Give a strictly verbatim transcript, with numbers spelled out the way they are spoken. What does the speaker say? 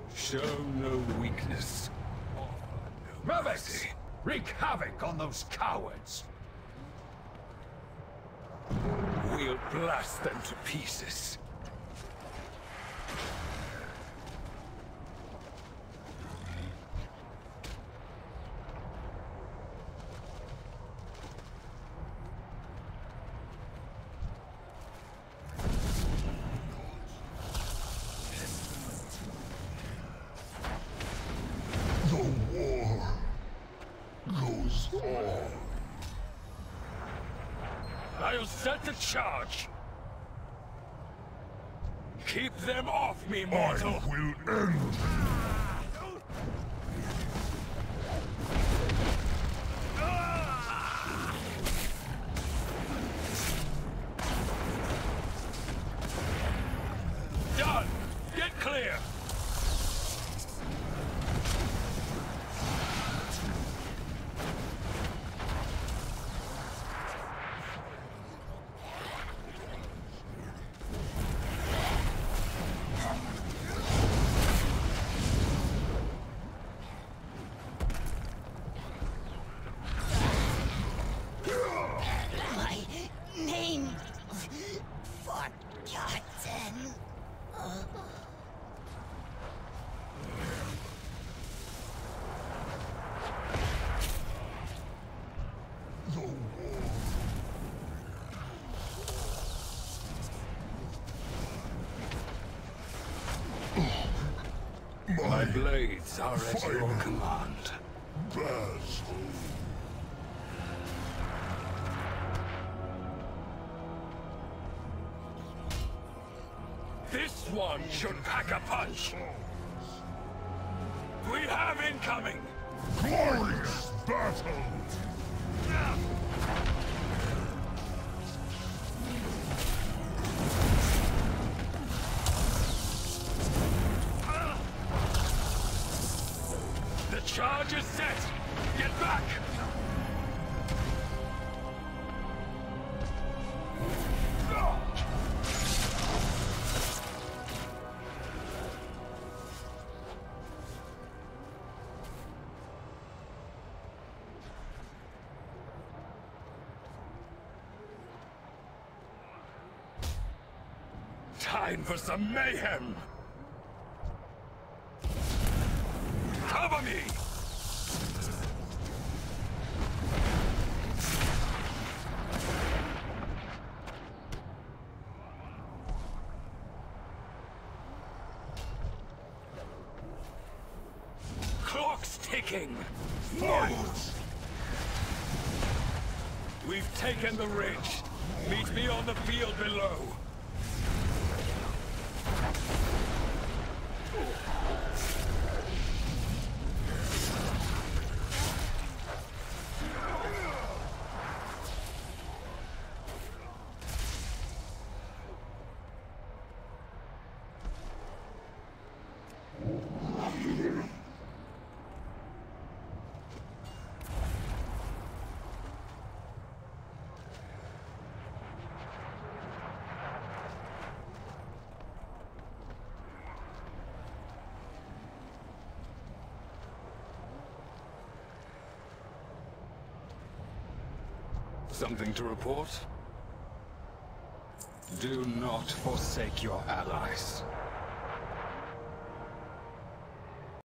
Show no weakness. Mavex! Wreak havoc on those cowards! We'll blast them to pieces. I'll set the charge. Keep them off me, mortal. I will end. Done. Get clear. My blades are at your command. Basil. This one should pack a punch. We have incoming. Glorious battle. The charge is set! Get back! Time for some mayhem! Cover me! Clock's ticking! Fight! We've taken the ridge. Meet me on the field below. Something to report? Do not forsake your allies.